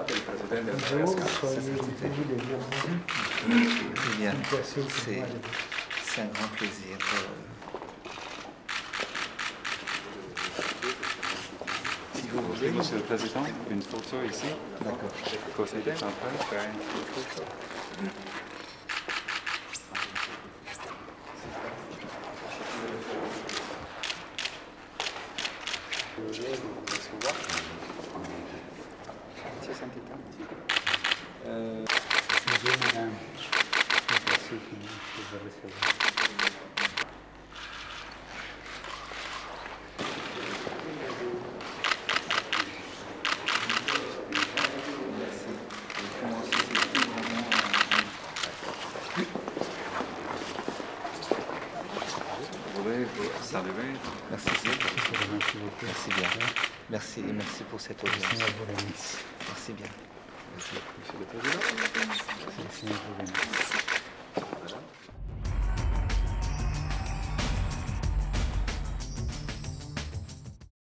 del presidente Yo Madagascar. soy el privilegio Eh bien, de passer c'est un grand plaisir. Si vous voulez, Monsieur le Président, une photo ici. D'accord. Procédez en train de faire une photo. Bonjour madame. Merci que vous avez recevoir. Vous voulez vous saluer? Merci. Merci bien. Merci et merci pour cette audience. Merci bien. Monsieur le Président. Merci,